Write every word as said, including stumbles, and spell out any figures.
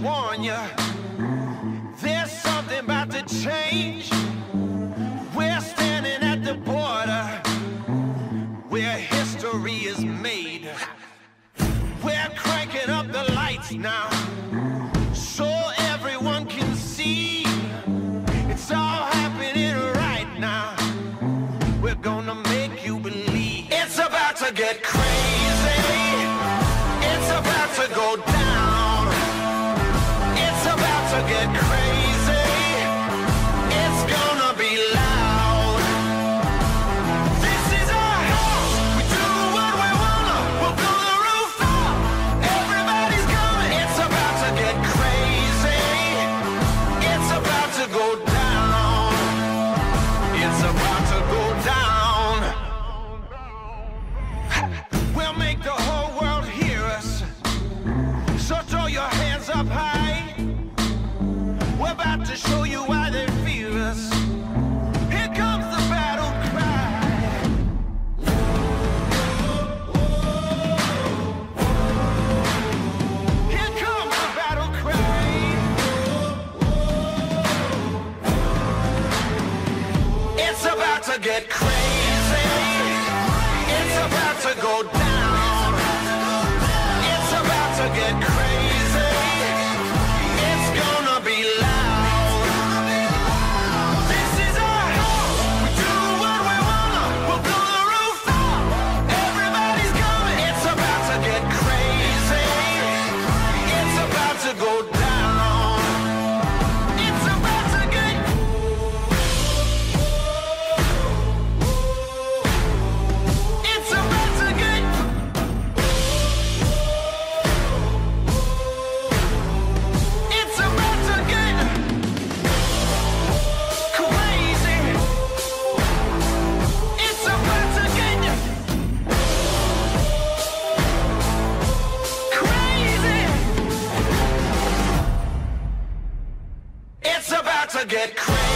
warn you, there's something about to change. We're standing at the border where history is made. We're cranking up the lights now so everyone can see. It's all happening right now. We're gonna make you believe. It's about to get crazy. It's about to go down. It's about to get crazy. It's gonna be loud. This is our house. We do what we wanna. We'll blow the roof up. Everybody's coming. It's about to get crazy. It's about to go down. It's about to go down. We'll make the whole world hear us. So throw your hands up high. We're about to show you why they fear us. Here comes the battle cry. Here comes the battle cry. It's about to get crazy. It's about to go down. It's about to get crazy. It's gonna be loud. This is our house. We do what we wanna. We'll blow the roof up. Everybody's coming. It's about to get crazy. It's about to go down. It's about to get. It's about to get. It's about to get crazy. It's about to get crazy. It's about to get crazy.